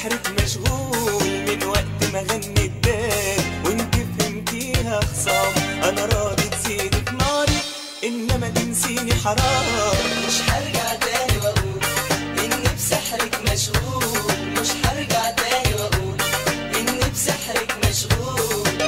بسحرك مشغول من وقت ما غني الدال وانت فهمتيها خصام. انا راضي تزيدي في ناري انما تنسيني حرام. مش هرجع تاني واقول اني بسحرك مشغول. مش هرجع تاني واقول اني بسحرك مشغول.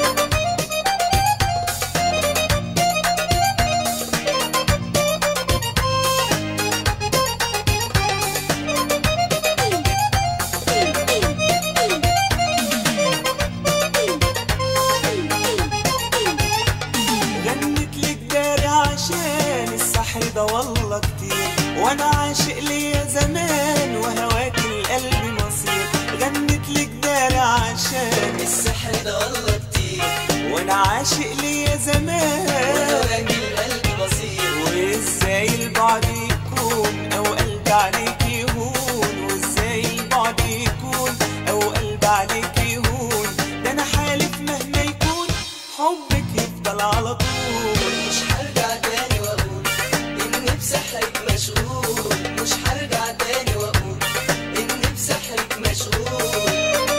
عشان السحر ده والله كتير وانا عاشق ليا زمان وهواك القلب مصير. غنت لك داري عشان السحر ده والله كتير وانا عاشق ليا زمان وهواك القلب مصير. وازاي البعد يكون او قلب عليك يهون. وازاي البعد يكون او قلب عليك يهون. ده انا حالف مهما يكون حبك يفضل على طول. مش هرجع تاني واقول اني بسحرك مشغول. مش هرجع تاني واقول اني بسحرك مشغول.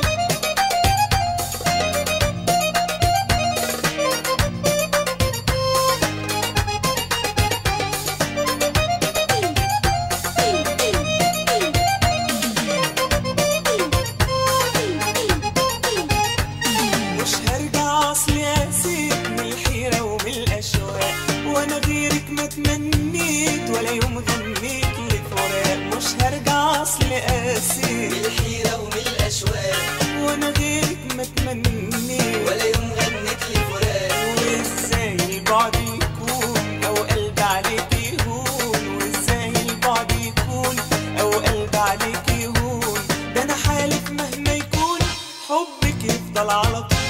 مش هرجع اصلي اسيب من الحيرة ومن الاشواق وانا غيرك ما تمنيت ولا يوم غنيت لفراق. مش هرجع اصلي اسيب من الحيرة ومن الاشواق وانا غيرك ما تمنيت ولا يوم غنيت لفراق. وازاي البعد يكون او قلب عليك يهون. وازاي البعد يكون او قلب عليك يهون. ده انا حالف مهما يكون حبك يفضل على طول.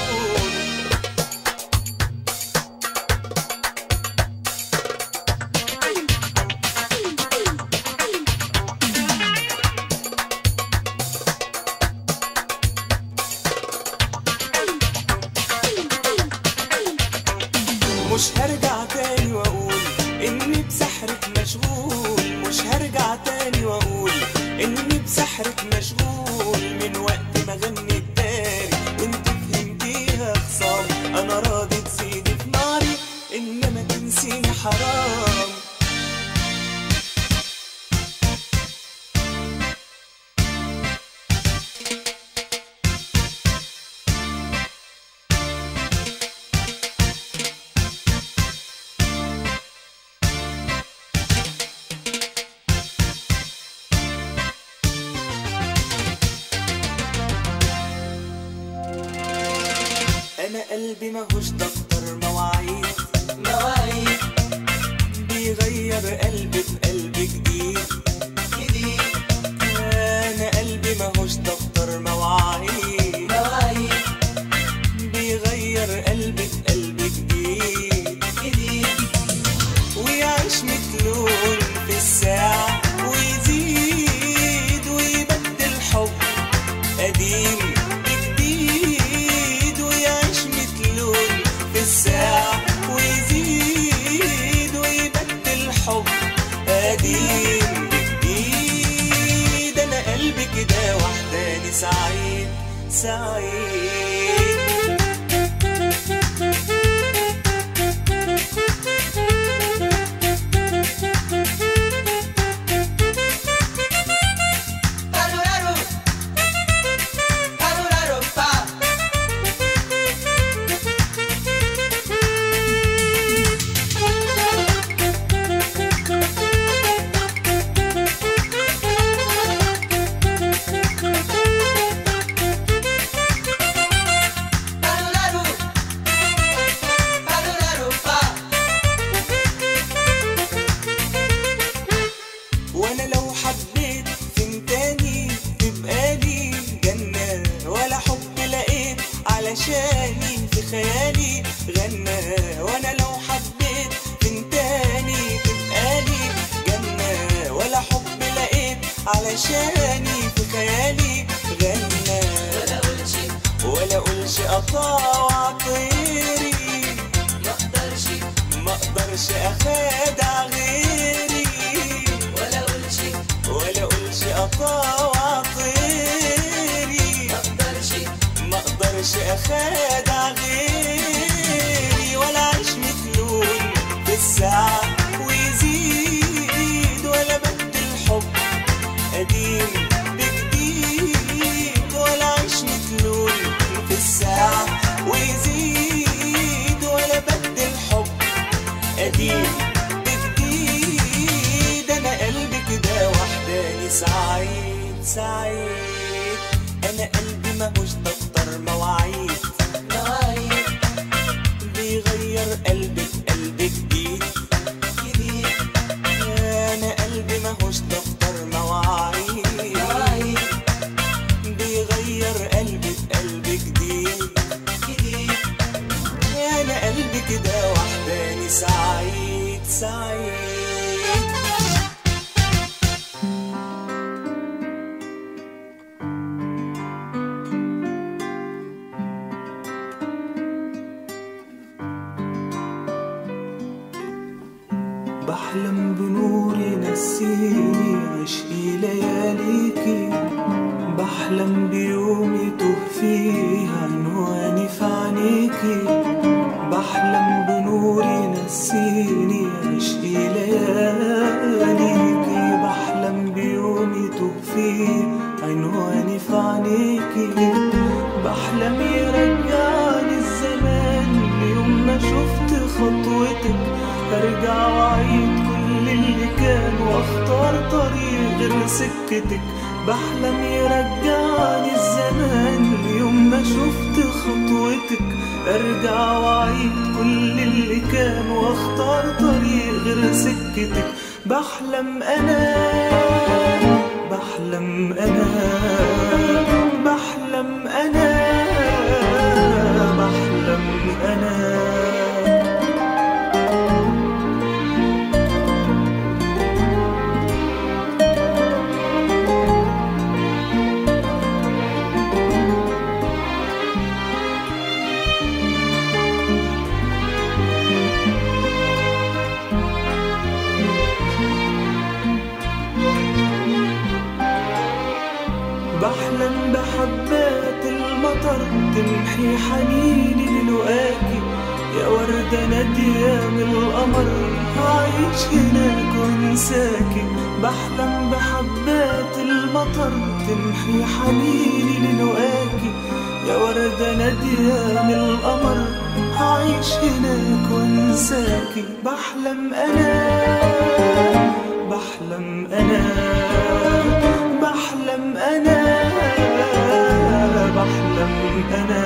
مش هرجع تاني واقول اني بسحرك مشغول. مش هرجع تاني واقول اني بسحرك مشغول من وقت ما غني الداري وانت فهمتيها خصام. انا راضي تزيدي في ناري انما تنسيني حرام. انا قلبي ماهوش دفتر مواعيد مواعيد بيغير قلبي بقلب جديد. انا قلبي ماهوش دفتر مواعيد مواعيد بيغير قلبي بقلب جديد. ويعيش متلون في الساعة ويزيد ويبدل حب قديم بجديد. ويعيش متلون في الساعة ويزيد ويبدل حب قديم بجديد. أنا قلبي كده وحداني سعيد سعيد. وانا لو حبيت فين تاني تبقى لي جنة ولا حب لقيت علشاني في خيالي غنى. وانا لو حبيت فين تاني تبقى لي جنة ولا حب لقيت علشاني في خيالي غنى. ولا اقولش اطاوع طيري ما اقدرش اخادع غيري. ولا اقولش اطاوع طيري سعيد. انا قلبي ماهوش دفتر مواعيد بيغير قلبي بقلب جديد. انا قلبي ماهوش دفتر مواعيد بيغير قلبي بقلب جديد. انا قلبي كده وحداني سعيد سعيد. بحلم بنور ينسيني عشقي لياليكي. بحلم بيوم يتوه فيه عنواني في عينيكي. بحلم بنور ينسيني عشقي لياليكي. بحلم بيوم يتوه فيه عنواني في عينيكي. بحلم يرجعني الزمان ليوم ما شفت خطوتك. ارجع واعيد كل اللي كان واختار طريق غير سكتك. بحلم يرجعني الزمان ليوم ما شفت خطوتك. ارجع واعيد كل اللي كان واختار طريق غير سكتك. بحلم انا بحلم انا بحلم انا بحلم انا. بحلم بحبات المطر تمحي حنيني للقاكي. يا وردة نادية من القمر هعيش هناك وانساكي. بحلم بحبات المطر تمحي حنيني للقاكي. يا وردة نادية من القمر هعيش هناك وانساكي. بحلم انا بحلم انا بحلم انا بحلم انا.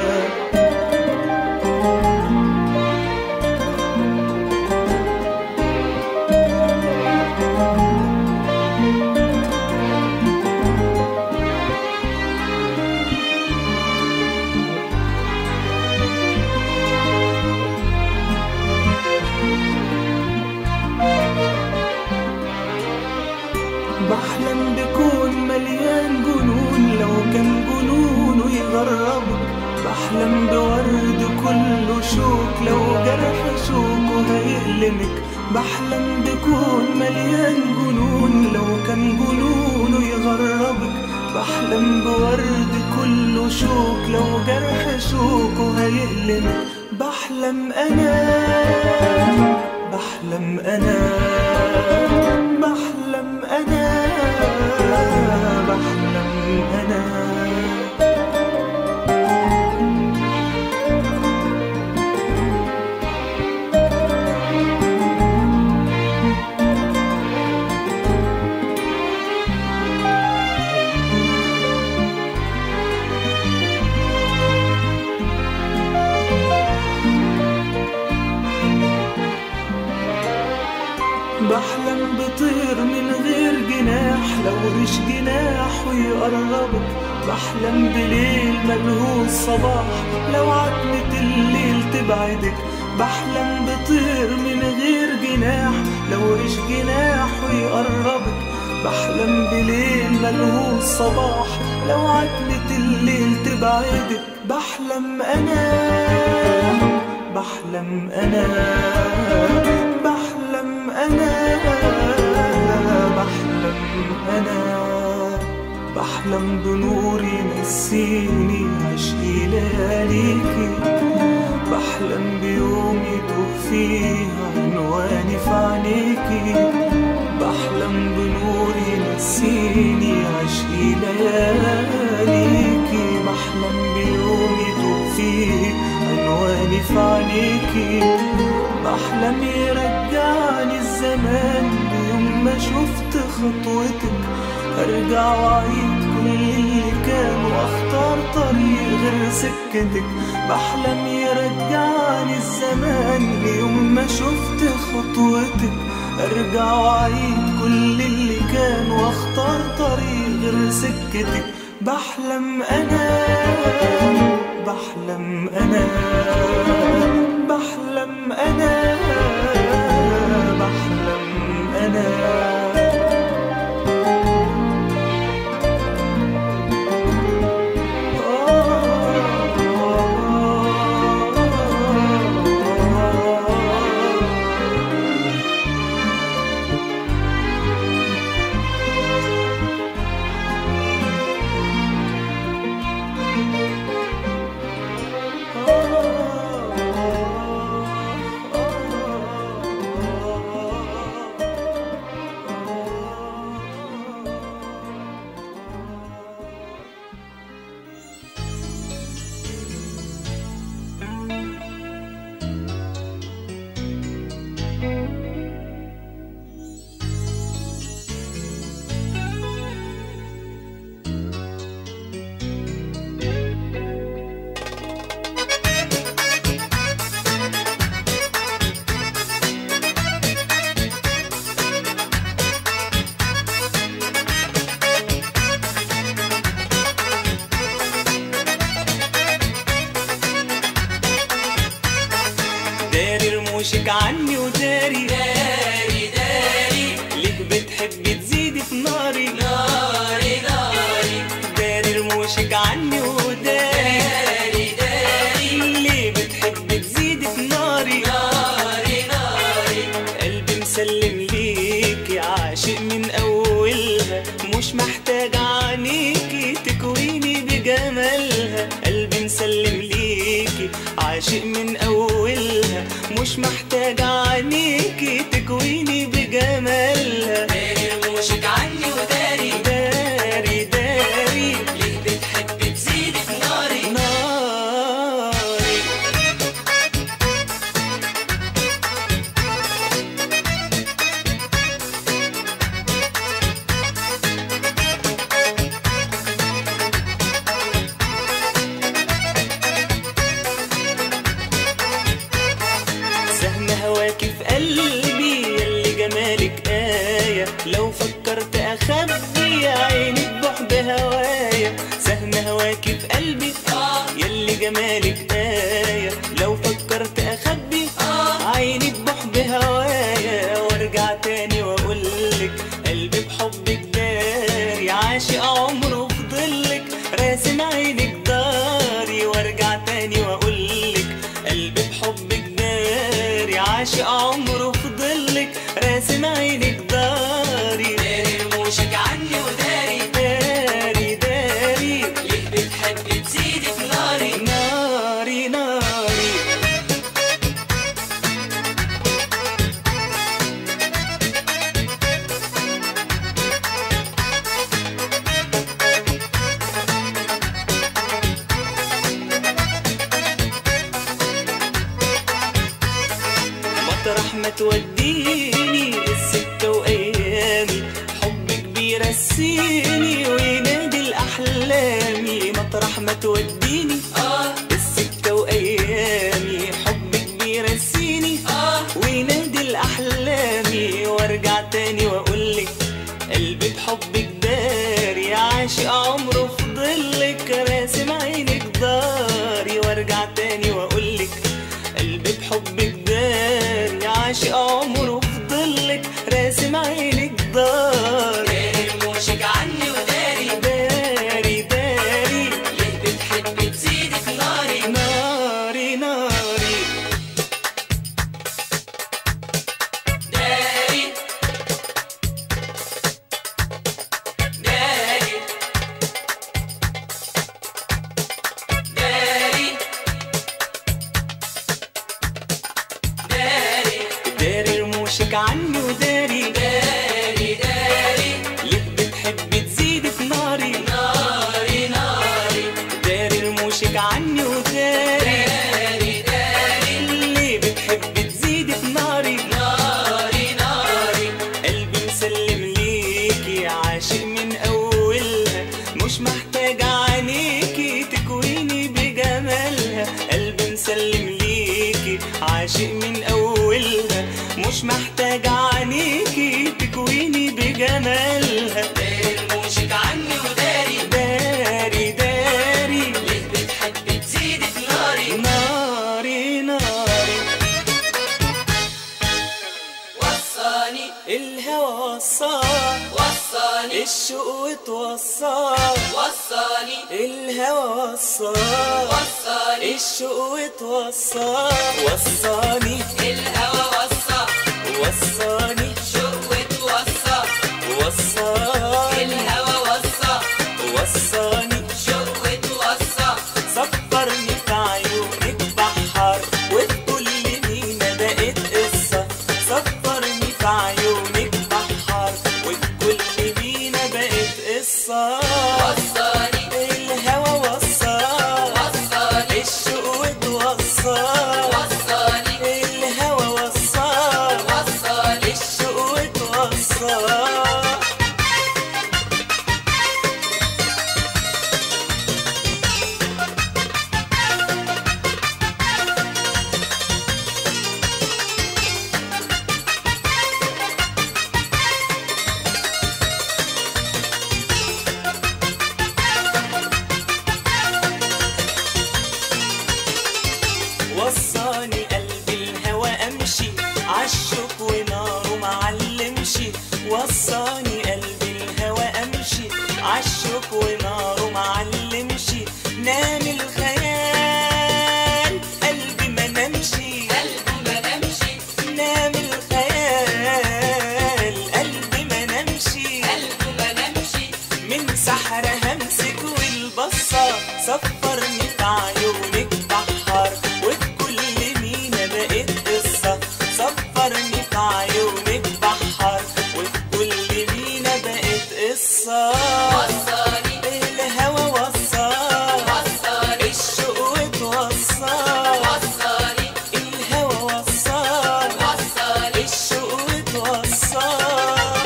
بحلم بكون مليان جنون لو كان جنونه يغربك. بحلم بورد كله شوك لو جرح شوكه هيألمك. بحلم بكون مليان جنون لو كان جنونه يغربك. بحلم بورد كله شوك لو جرح شوكه هيألمك. بحلم انا بحلم انا بحلم انا بحلم انا. بحلم بطير من غير جناح لو ريش جناح ويقربك. بحلم بليل ملهوش صباح لو عتمة الليل تبعدك. بحلم بطير من غير جناح لو ريش جناح ويقربك. بحلم بليل ملهوش صباح لو عتمة الليل تبعدك. بحلم انا بحلم انا بحلم انا بحلم انا. بحلم بنور ينسيني عشقي لياليكي. بحلم بيوم يتوه فيه عنواني في عينيكي. بحلم بنور ينسيني عشقي لياليكي. بحلم بيوم يتوه فيه عنواني في عينيكي. بحلم يرجعني الزمان بيوم ما شفت خطوتك. ارجع واعيد كل اللي كان واختار طريق غير سكتك. بحلم يرجعني الزمان ليوم ما شفت خطوتك. ارجع واعيد كل اللي كان واختار طريق غير سكتك. بحلم انا بحلم انا بحلم انا بحلم انا. رموشك عني وداري داري داري ليه بتحبي تزيدي في ناري ناري ناري داري رموشك عني وداري داري داري ليه بتحبي تزيدي في ناري ناري ناري قلبي مسلم ليكي عاشق من أولها مش محتاج عنيكي تكويني بجمالها. قلبي مسلم ليكي عاشق من أولها مش محتاج عنيكي تكويني بجمالها. داري رموشك عني وداري داري داري ليه بتحبي تزيدي في ناري ناري. سهم هواكي في قلبي يلي جمالك آية لو فكرت أخبي عينك بحب هوايا. سهم هواكي في قلبي يلي جمالك آية لو فكرت أخبي عينك بحب هوايا. وارجع تاني وأقولك قلبي بحبك داري عاشق عمره في ظلك راسم عينك داري. وارجع تاني وأقولك قلبي بحبك داري عاشق عمره في ظلك راسم عينك داري. داري رموشك عني وداري داري داري ليه بتحبي تزيدي في ناري ناري ناري. مطرح ما توديني السكة وأيامي حبك بيرسيني وينادي الأحلامي. مطرح ما توديني السكة وأيامي حبك بيرسيني وينادي الأحلامي. وارجع تاني وأقولك قلبي بحبك داري عاشق عمره في ظلك راسم عينك داري. وارجع تاني وأقولك قلبي بحبك داري عاشق عمره في ظلك راسم عينك داري. داري رموشك عني وداري داري داري ليه بتحبي تزيدي في ناري ناري ناري. داري داري داري داري داري رموشك عني وداري داري داري ليه بتحبي تزيدي في ناري ناري ناري داري رموشك عني وداري داري داري ليه بتحبي تزيدي في ناري ناري ناري قلبي مسلم ليكي عاشق من أول جمالها. داري رموشك عني وداري داري داري ليه بتحبي تزيد في ناري ناري ناري. وصاني الهوى وصان وصاني الشوق وتوصان. وصاني الهوى وصان وصاني الشوق وتوصان. وصاني الهوى وصى وصاني شوق وتوصى وصاني الهوى وصى وصاني شوق وتوصى صفرني في عيونك بحر وفي كل مينا بقت قصة. صفرني في عيونك بحر وفي كل مينا بقت قصة. وصاني الهوى وصان وصاني الشوق وتوصان. وصاني الهوى وصان وصاني الشوق وتوصان. وصاني قلبي الهوى امشي عالشوق وناره معلمشي. وصاني قلبي الهوى امشي عالشوق وناره معلمشي. نام الخيال قلبي ما نمشي. قلبي ما نمشي نام الخيال قلبي ما نمشي. قلبي ما نمشي من سحر همسك والبصة. صفرني في عيونك بحر وفي كل مينا بقت قصة. صفرني في عيونك بحر وفي كل مينا بقت قصة. وصاني الهوى وصان وصاني الشوق وتوصان. وصاني الهوى وصان وصاني الشوق وتوصان.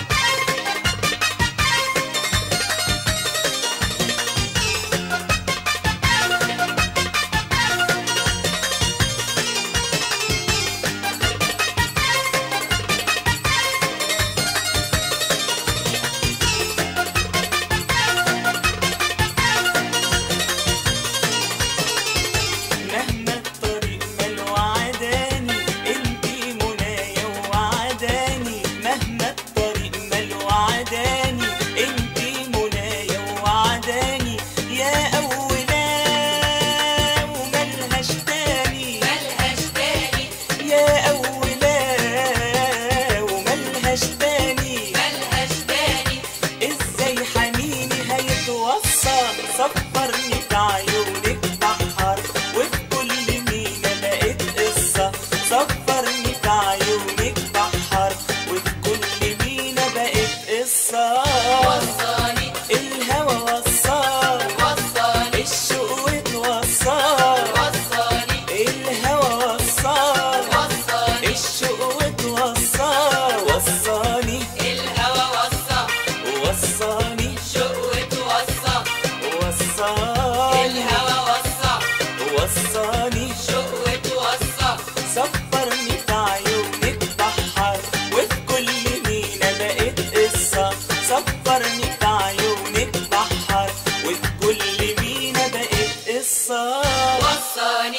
مهما الطريق مال وعداني انتي منايا وعداني. مهما الطريق مال وعداني انتي منايا وعداني. يا أولا وملهاش تاني. ملهاش تاني يا أولا وملهاش تاني. ملهاش تاني ازاي حنيني هيتوصى. صفرني في عيونك بحر وفي كل مينا بقت قصة. صفرني في عيونك بحر وفي كل مينا بقت قصة. وصاني الهوى وصان وصاني الشوق وتوصان. وصاني الهوى وصان وصاني الشوق وتوصان. وصاني الهوى وصى وصاني شوق وتوصى وصاني الهوى وصى وصاني شوق وتوصى صفرني في عيونك بحر وفي كل مينا بقت قصة. صفرني في عيونك بحر وفي كل مينا بقت قصة. وصاني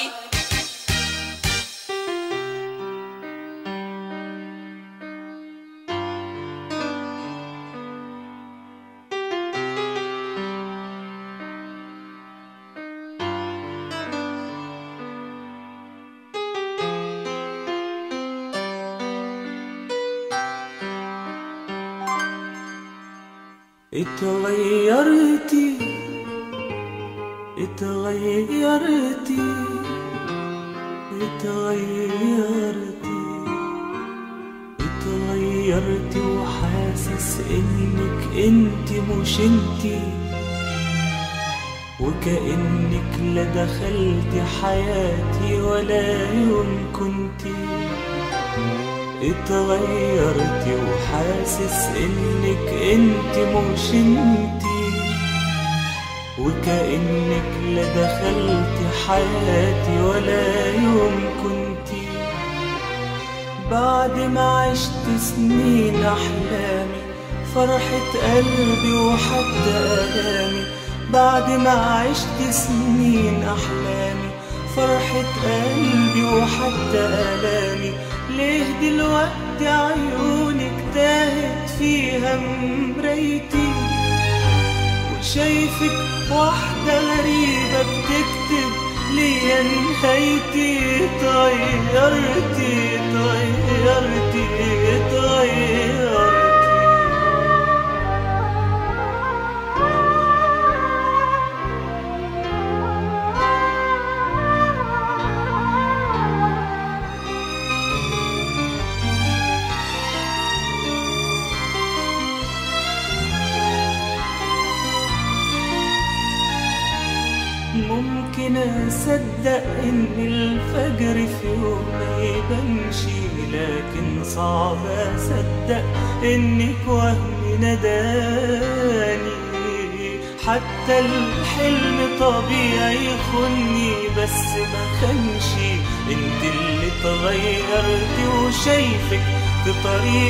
اتغيرتي اتغيرتي اتغيرتي اتغيرتي وحاسس انك انت مش انتي. وكأنك لا دخلتي حياتي ولا يوم كنتي. اتغيرتي وحاسس انك انت مش انتي. وكأنك لا دخلتي حياتي ولا يوم كنتي. بعد ما عشت سنين احلامي فرحة قلبي وحتى آلامي بعد ما عشت سنين أحلامي. فرحة قلبي وحتى آلامي ليه دلوقتي عيونك تاهت فيها مرايتي، وشايفك واحدة غريبة بتكتب ليا نهايتي. اتغيرتي اتغيرتي اتغيرتي. ممكن أصدق إن الفجر في يوم ما يبانش، لكن صعب أصدق إنك وهم نداني. حتى الحلم طبيعي يخني بس ما خانش، انت اللي اتغيرتي وشايفك في طريق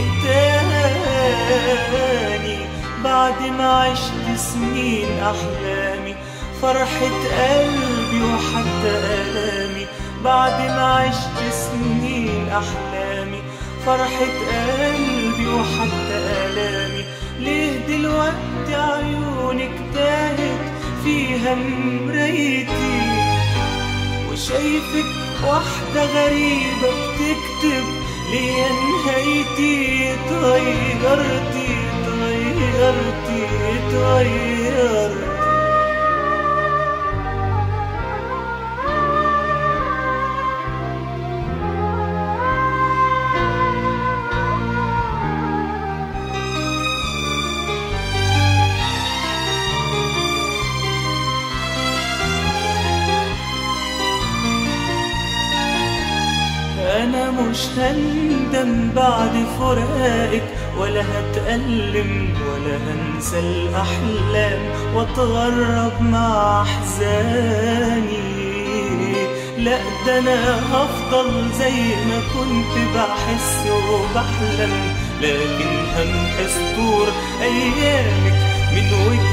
تاني. بعد ما عشت سنين أحلامي فرحة قلبي وحتى آلامي بعد ما عشت سنين أحلامي فرحة قلبي وحتى آلامي ليه دلوقتي عيونك تاهت فيها مرايتي، وشايفك واحدة غريبة بتكتب ليا نهايتي. اتغيرتي اتغيرتي اتغيرتي. أنا مش هندم بعد فراقك ولا هتألم ولا هنسى الأحلام واتغرب مع أحزاني. لا ده أنا هفضل زي ما كنت بحس وبحلم، لكن همحي سطور أيامك من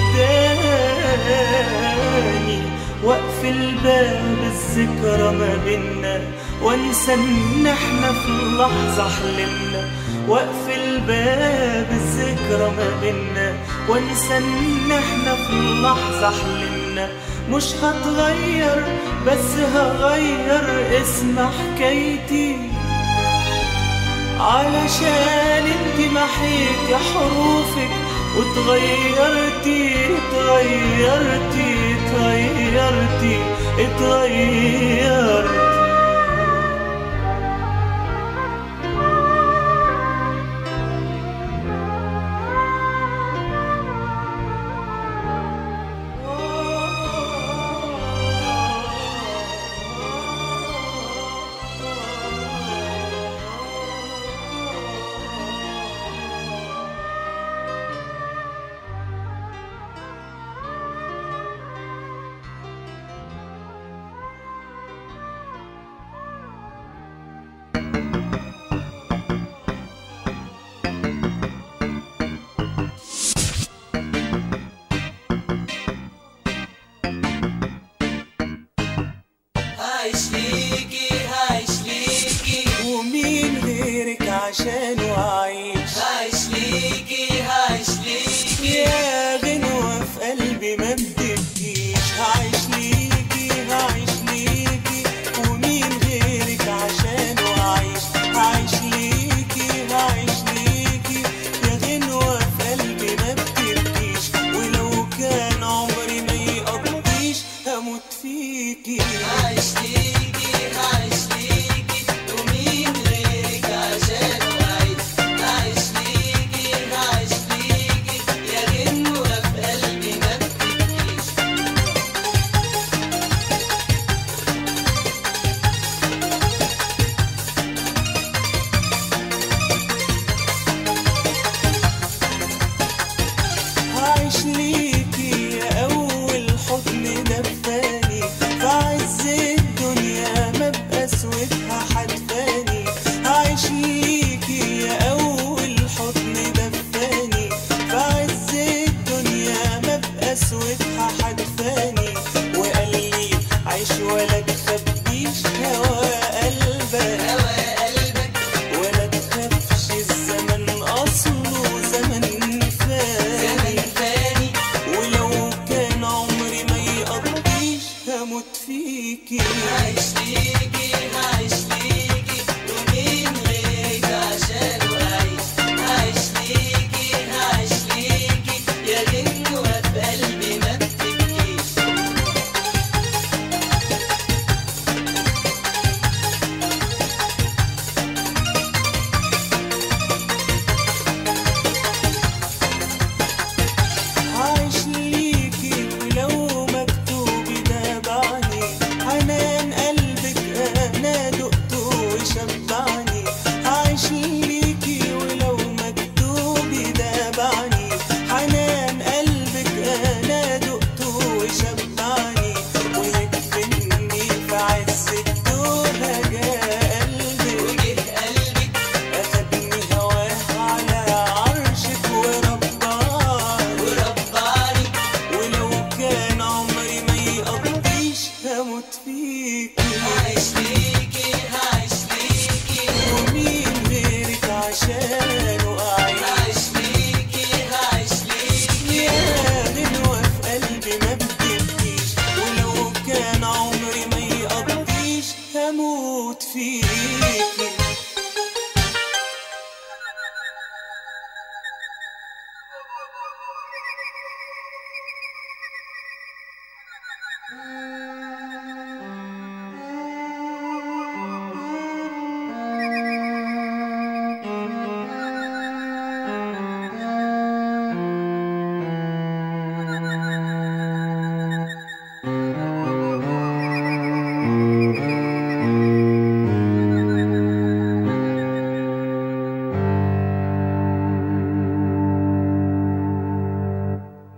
وجداني، واقفل باب الذكرى ما بينا وانسى ان احنا في لحظة حلمنا. واقفل باب الذكرى ما بينا وانسى ان احنا في لحظة حلمنا. مش هتغير بس هغير اسم حكايتي، علشان انت محيتي حروفك واتغيرتي اتغيرتي اتغيرتي اتغيرتي. هعيش ليكي ومين غيرك عشان أعيش. هعيش ليكي يا غنوة في قلبي ما بتبكيش. هعيش ليكي ومين غيرك عشان أعيش. هعيش ليكي يا غنوة في قلبي ما بتبكيش، ولو كان عمري ما يقضيش هموت فيكي. هعيش ليكي ومين غيرك عشان أعيش. هعيش ليكي يا غنوة في قلبي ما بتبكيش. هعيش ليكي يا أول حضن دفاني، في عز الدنيا ما بقى سويتها حدفاني. هعيش ليكي يا أول حضن دفاني، في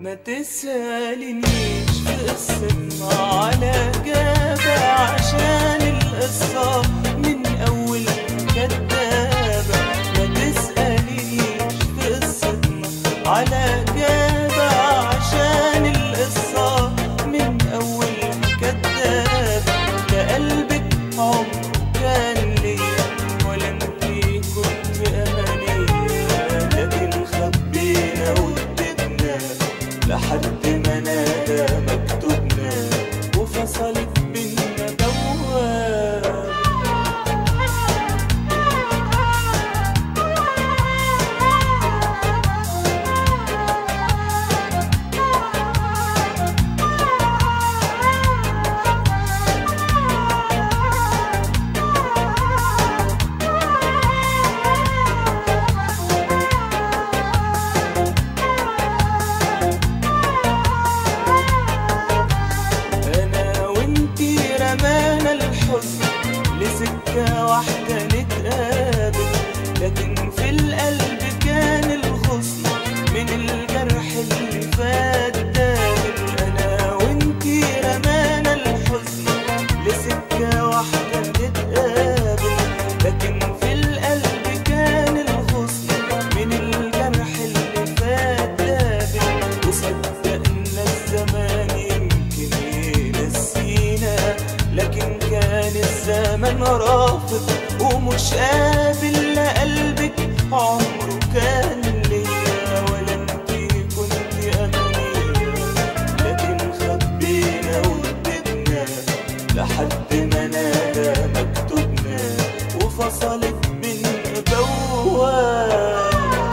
ما تسألنيش في قصتنا على جابة، عشان القصة من أول كدابة. ما تسألنيش في قصتنا على جابة، عشان القصة من أول كدابة. لا قلبك عمره كان ليا ولا انتي كنت أمانية، لكن خبينا واديتنا لحد ما نادى مكتوبنا وفصلت بينا دوار. لسكة واحدة نتقابل، لكن في القلب كان الغصن من الجرح اللي فات دابل. أنا وانتي رمانا الحزن لسكة واحدة نتقابل، لكن في القلب كان الغصن من الجرح اللي فات دابل. وصدقنا الزمان يمكن ينسينا، لكن كان الزمن رافض ومش قابل. لا قلبك عمره كان ليا ولا انتي كنت أمانية، لكن خبينا واديتنا لحد ما نادى مكتوبنا وفصلت بينا بواب.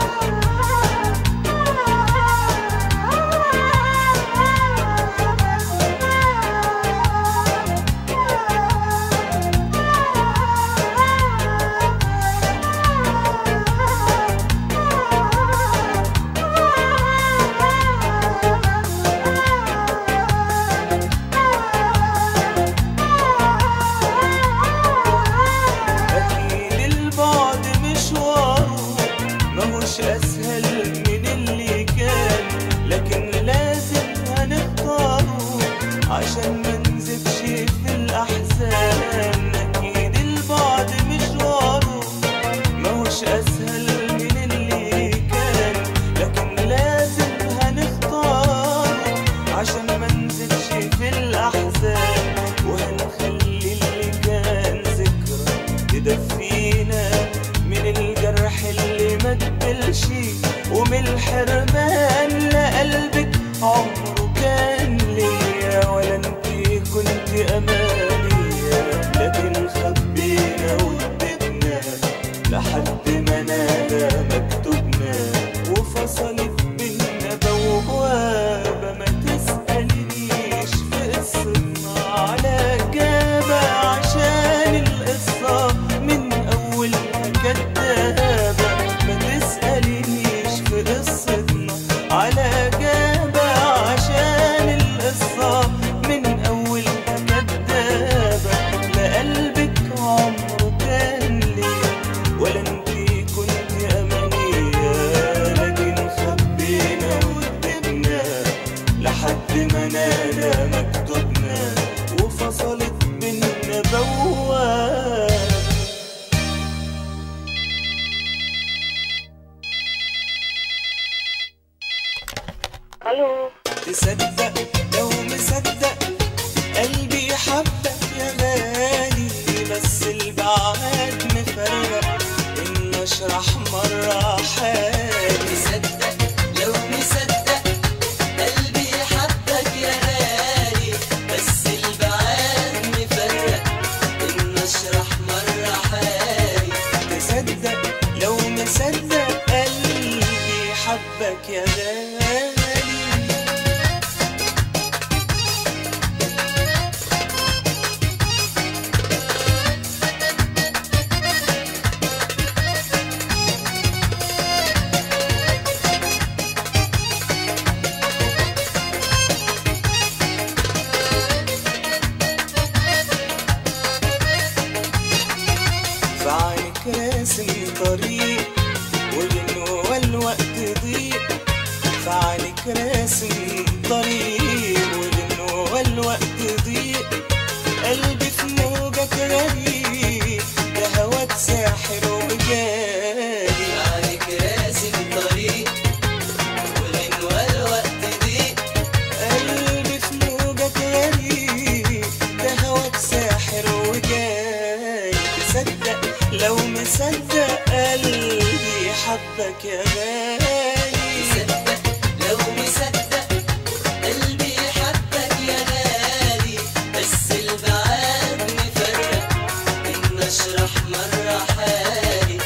مش أسهل من اللي كان، لكن لازم هنختاره عشان ما نزفش في الأحزان. أكيد البعد مشواره مش أسهل من اللي كان، لكن لازم هنختاره عشان ما نزفش في الأحزان. وهنخلي اللي كان ذكرى تدفينا من الجرح اللي ما تبلش ومن الحرمان. لا قلبك عمره كان ليا ولا انتي كنت أمانية، لكن خبينا واديتنا لحد ما نادى مكتوبنا وفصلت بينا بوابة. ما تسألنيش في قصتنا على جابة، عشان القصة من أول كدابة. ما تسألنيش في قصتنا على جابة، عشان القصة من أول كدابة. لا قلبك عمره كان ليا ولا انتي كنت أمانية، لكن خبينا واديتنا لحد ما نادى مكتوبنا وفصلت بينا بواب. الو تصدق لو مصدق قلبي حبك يا غالي، بس البعاد مفرق إن أشرح مرة حالي. تصدق لو مصدق قلبي حبك يا غالي، بس البعاد مفرق إن أشرح مرة حالي. تصدق لو مصدق قلبي حبك يا غالي. راسم طريق وجنوة الوقت ضيق، فعليك حبك يا غالي. تصدق لو مصدق قلبي حبك يا غالي، بس البعاد مفرق إن أشرح مرة حالي.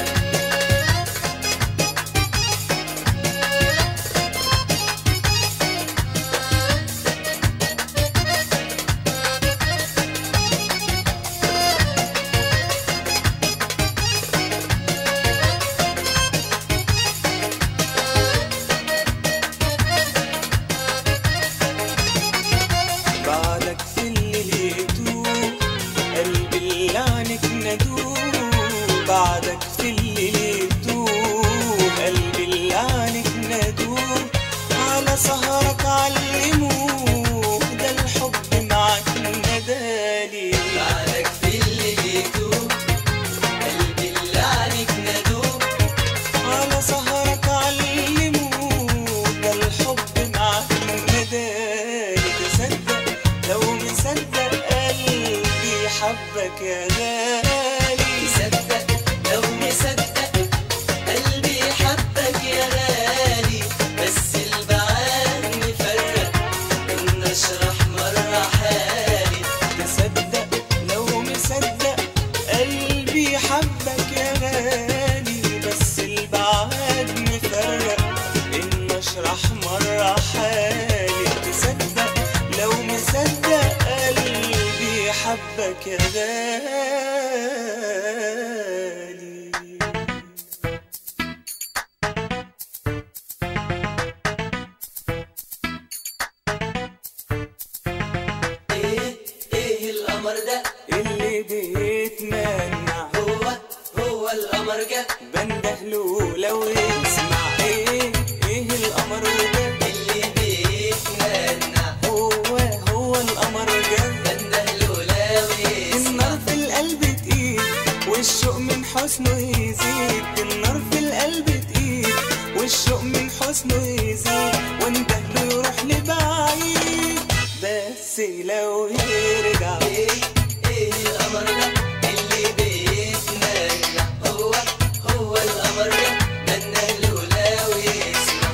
بعدك في اللي لقيتوه قلبي اللي عنك ندوه، بعدك في اللي لقيتوه قلبي اللي عنك ندوه، على سهرك علموه ده الحب معاك ندالي. بعدك في اللي لقيتوه قلبي اللي عنك ندوه، على سهرك علموه ده الحب معاك ندالي. تصدق لو مصدق قلبي حبك يا غالي. تصدق لو مصدق قلبي حبك يا غالي، بس البعاد مفرق إن أشرح مرة حالي. تصدق لو مصدق قلبي حبك يا غالي، بس البعاد مفرق إن أشرح مرة حالي. تصدق لو مصدق قلبي حبك يا غالي. إيه القمر ده اللي بيتمنع هو القمر جه بندهله لو يسمع. ايه القمر ده اللي بيتمنع، هو القمر ده. بندهله لو يسمع. النار في القلب تقيل والشوق من حسنه يزيد، النار في القلب تقيل والشوق من حسنه يزيد، واندهله يروح لبعيد بس لو يرجع. إيه القمر ده اللي بيتمنع، هو القمر ده بندهله لو يسمع.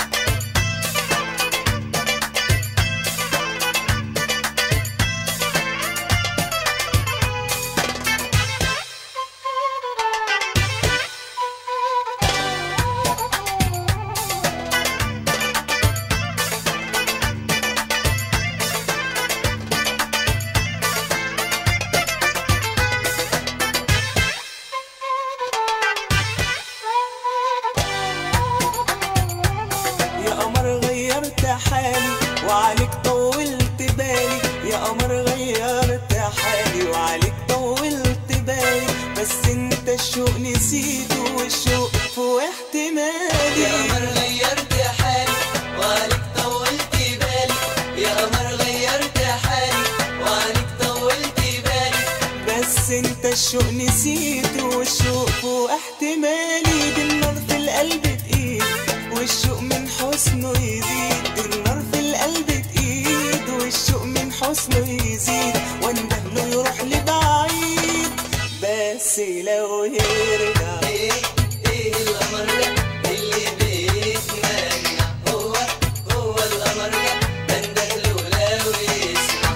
يا قمر غيرت حالي وعليك طولت بالي، يا قمر غيرت حالي وعليك طولت بالي، بس انت الشوق نسيته والشوق فوق احتمالي. يا قمر غيرت حالي وعليك طولت بالي، يا قمر غيرت حالي وعليك طولت بالي، بس انت الشوق نسيته والشوق فوق احتمالي. دي النار في القلب تقيل والشوق من حسنه يزيد، دي النار في القلب تقيل والشوق من حسنه يزيد، واندهله يروح لبعيد بس لو يرجع. إيه القمر ده اللي بيتمنع، هو القمر ده بندهله لو يسمع.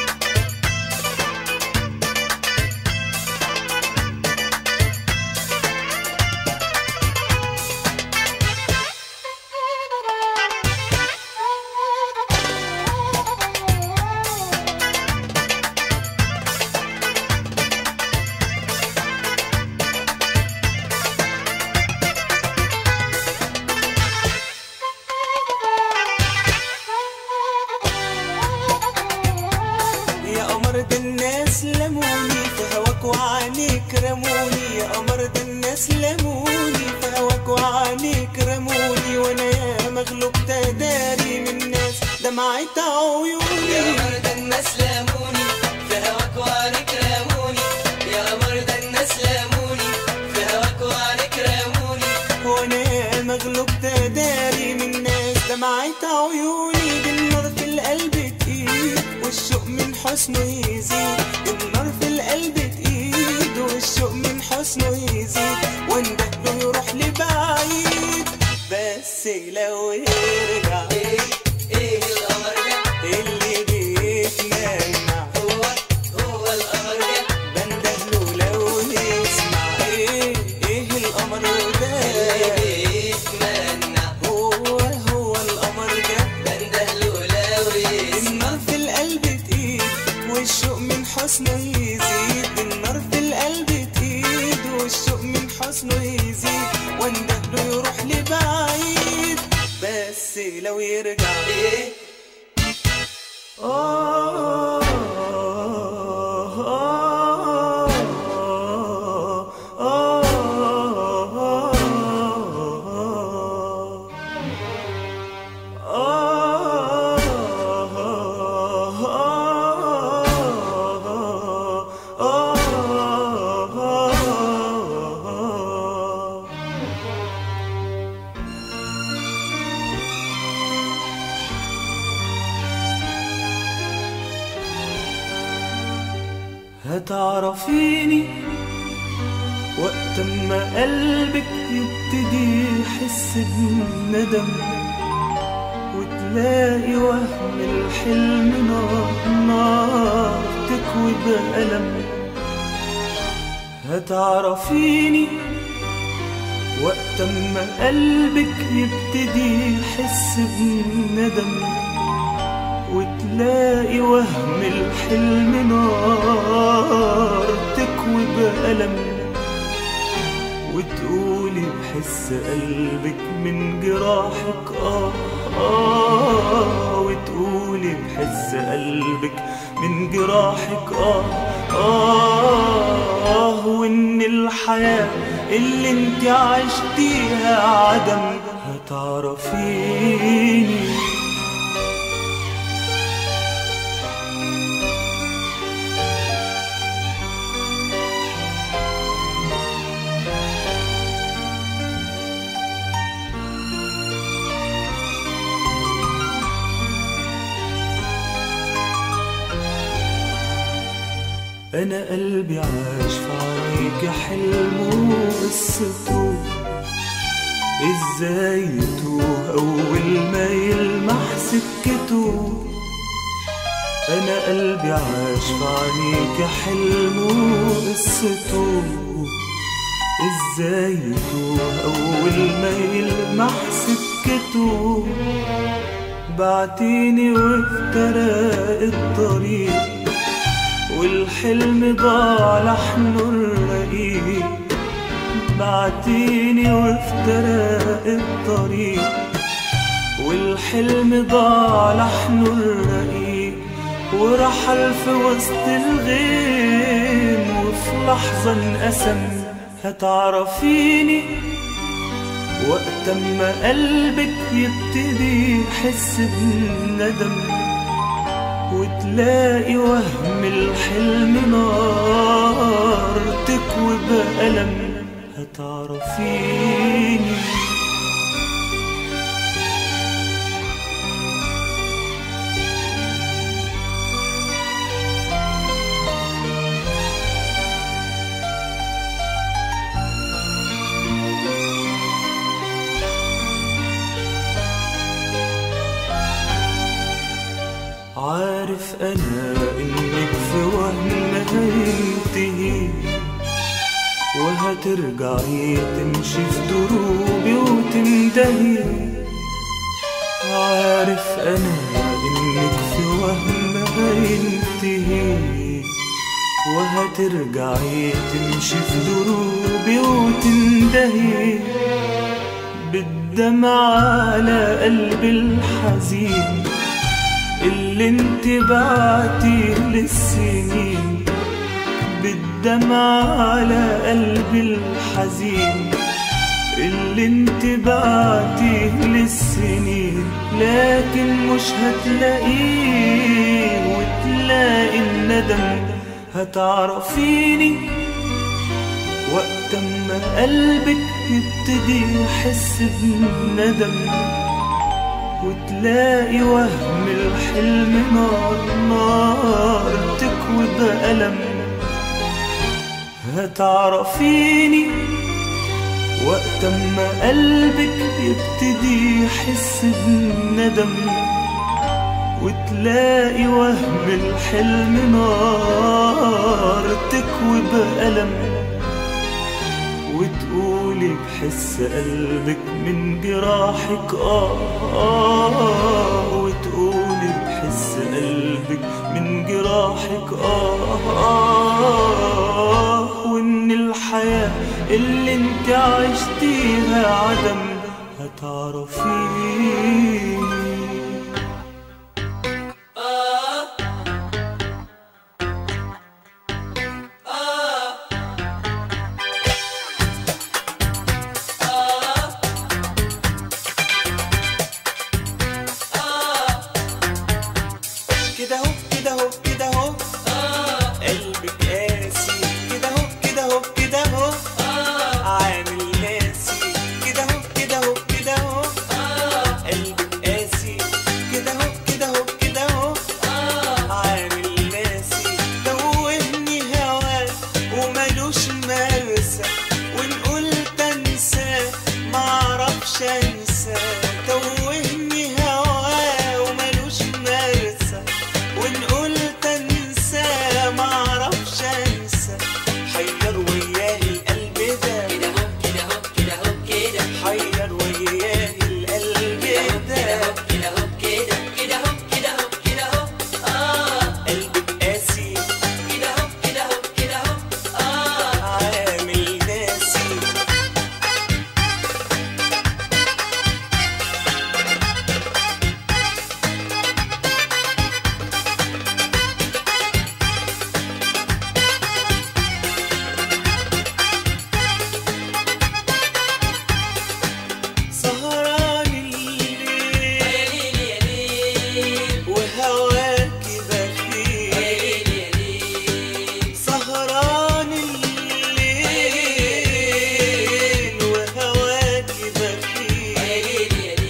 يا قمر ده الناس لموني في هواك وعينيك رموني، يا قمر ده الناس لموني في هواك وعينيك رموني، وانا يا مغلوب تداري من الناس دمعت عيوني. يا قمر ده الناس لاموني في هواك وعليك راموني، يا قمر ده الناس لاموني في هواك وعليك راموني، وانا يا مغلوب تداري من الناس دمعت عيوني. دي النار في القلب تقيل والشوق من حسنه يزيد، النار في القلب تقيد والشوق من حسنه يزيد، وندهله يروح لبعيد بس لو يرجع. ايه القمر ده اللي بيتمنع هو القمر ده بندهله لو يسمع. ايه القمر ده اللي بيتمنع هو القمر ده بندهله لو يسمع. النار في القلب تقيد والشوق من حسنه يزيد، النار في القلب تقيد والشوق من حسنه يزيد، وندهله يروح لبعيد بس لو يرجع. ايه هتعرفيني وقت ما قلبك يبتدي يحس بندم، وتلاقي وهم الحلم نار تكوي بألم. هتعرفيني وقت ما قلبك يبتدي يحس بندم، وتلاقي وهم الحلم نار تكوي بألم، وتقولي بحس قلبك من جراحك وتقولي بحس قلبك من جراحك وإن الحياة اللي انت عشتيها عدم. هتعرفيني أنا قلبي عاش في عينيك حلم وقصته، إزاي يتوه أول ما يلمح سكته. أنا قلبي عاش في عينيك حلم وقصته، إزاي يتوه أول ما يلمح سكته. بعتيني وافترق الطريق والحلم ضاع لحنه الرقيق. بعتيني وافترق الطريق والحلم ضاع لحنه الرقيق، ورحل في وسط الغيم وفي لحظة انقسم. هتعرفيني وقت ما قلبك يبتدي يحس بندم، وتلاقي وهم الحلم نار تكوي بألم. هتعرفيني عارف أنا إنك في وهم هينتهي، وهترجعي تمشي في دروبي وتندهي. عارف أنا إنك في وهم هينتهي، وهترجعي تمشي في دروبي وتندهي. بالدمع على قلبي الحزين اللي انت بعتيه للسنين، بالدمع على قلبي الحزين اللي انت بعتيه للسنين. لكن مش هتلاقيه وتلاقي الندم. هتعرفيني وقت ما قلبك يبتدي يحس بندم، وتلاقي وهم الحلم نار نار تكوي بألم. هتعرفيني وقت ما قلبك يبتدي يحس بندم، وتلاقي وهم الحلم نار تكوي بألم، وتقولي بحس قلبك من جراحك وتقولي بحس قلبك من جراحك وإن الحياة اللي انت عشتيها عدم. هتعرفيني كده هو كده هو كده هو قلبك قاسي. كده هو كده هو كده هو عامل ناسي. كده هو كده هو كده هو قلبك قاسي. كده هو كده هو كده هو عامل ناسي. توهني هواك ومالوش مرسى، وإن قلت انساه معرفش انسى. توهني هواك ومالوش مرسى، وإن قلت انسى معرفش انسى. حير وياه القلب ده. كده هو كده هو كده هو كده. حير وياه القلب ده. كده هو كده كده هو كده هو كده هو قلبك قاسي. كده هو كده هو كده هو عامل ناسي. سهران الليل وهواكي بخيل. سهران الليل وهواكي بخيل.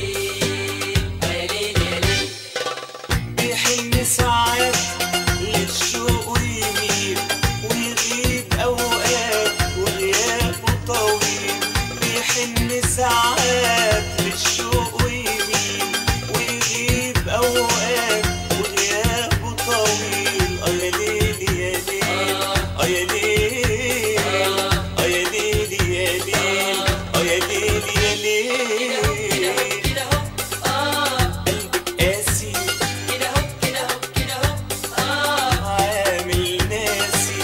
بيحن ساعات للشوق ويميل، ويغيب أوقات وغيابه طويل. بيحن ساعات للشوق ويميل، ويغيب أوقات وغيابه طويل. يا ليل يا ليل يا ليل يا ليل يا ليل يا ليل يا ليل. قلبك قاسي. كده هو كده هو كده هو عامل ناسي.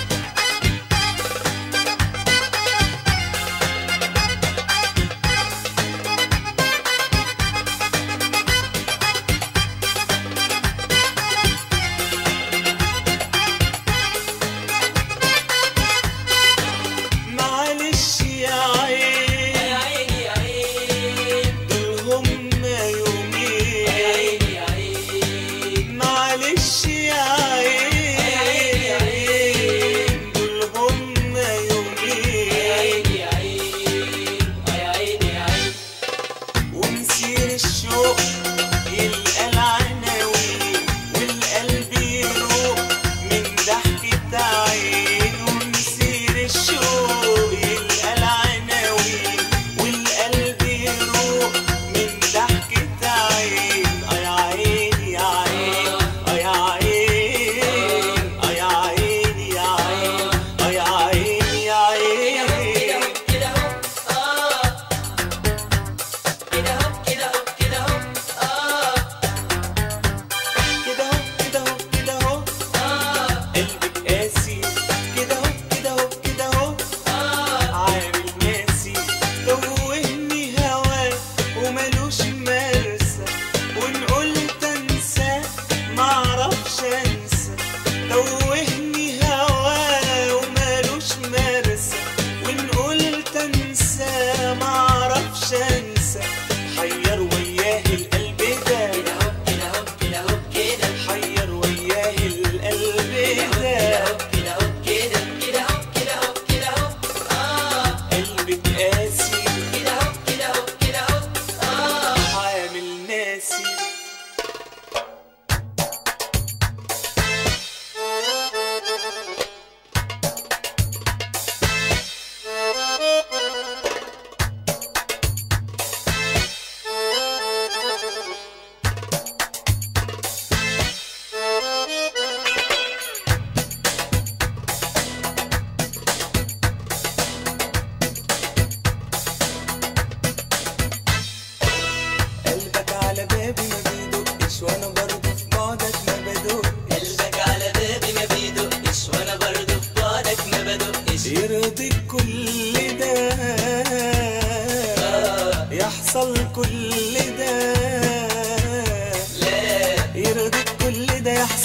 معلش يا عين يا عيني يا عين، دول هما يومين. يا عيني يا عين معلش يا عين يا عين، دول هما يومين. يا عيني يا عين يا عيني يا عين. ومسير الشوق يلقى العناوين، والقلب يروق من ضحكة عين. ومسير الشوق يلقى العناوين، والقلب يروق من ضحكة عين. يا عين يا عين يا عين يا عين يا عين يا عين يا عين. كده هو كده هو كده هو كده هو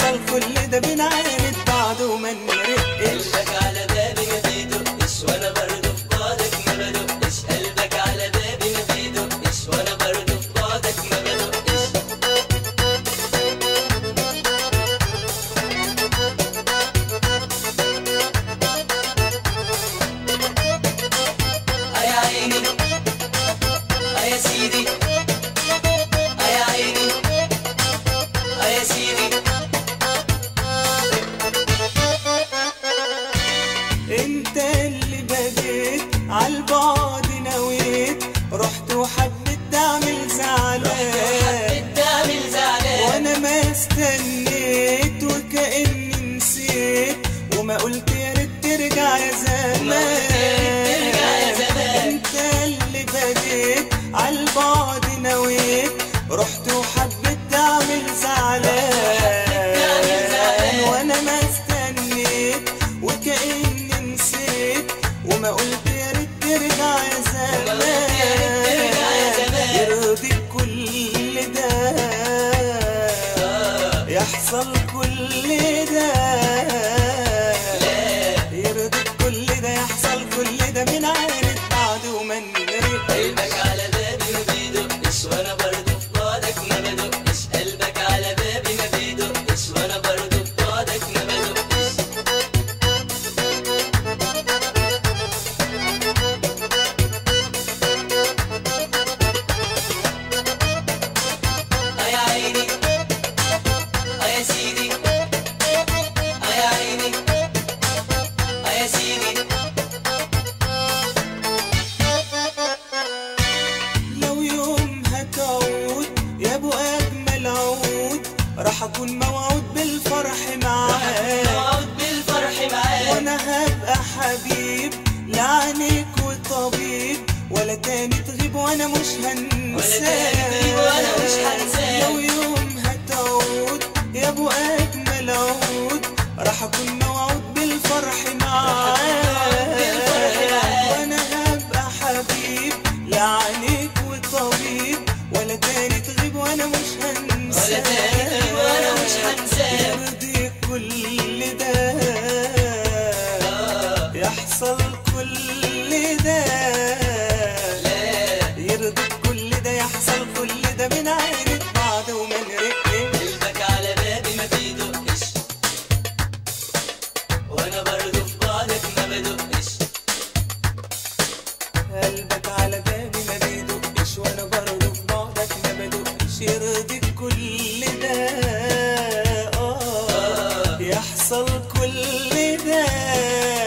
يحصل كل ده بنعاند بعض وما نرقش. قلبك على بابي ما بيدقش وانا برضه في بعدك ما بدقش. قلبك على بابي ما بيدقش وانا برضه في بعدك ما بدقش. يا عيني يا سيدي يا عيني يا سيدي. انت اللي بديت عالبعد نويت، رحت وحبيت تعمل زعلان وانا ما استنيت وكأني نسيت وما قلت يا ريت ترجع يا زمان. انت اللي بديت عالبعد نويت، رحت وحبيت تعمل زعلان وانا ما استنيت وكأني نسيت وما قلت يا ريت ترجع يا زمان. يرضيك كل ده يحصل كل ده، يرضيك كل ده يحصل كل ده من عينك بعد وما نرقش. قلبك على بابي ما بيدقش وانا برضه في بعدك ما بدقش. قلبك على بابي ما بيدقش وانا برضه في بعدك ما بدقش. يا عيني يا سيدي يا عيني يا سيدي. لو يوم هتعود يا ابو اجمل عود، راح اكون موعود بالفرح معاك، موعود بالفرح معاك. وانا هبقى حبيب لعينيك وطبيب، ولا تاني تغيب وانا مش هنساك. لو يوم هتعود يا ابو اجمل عود، راح اكون موعود بالفرح معاك، وانا هبقى حبيب لعينيك وطبيب، ولا تاني تغيب وانا مش هنساك. يرضيك كل ده يحصل كل ده، يرضيك كل ده يحصل كل ده من عينك بعد وما نرقش. قلبك على بابي ما بيدقش وانا برضه في بعدك ما بدقش. قلبك على بابي ما بيدقش وانا برضه في بعدك ما بدقش. يرضيك كل ده يحصل كل ده.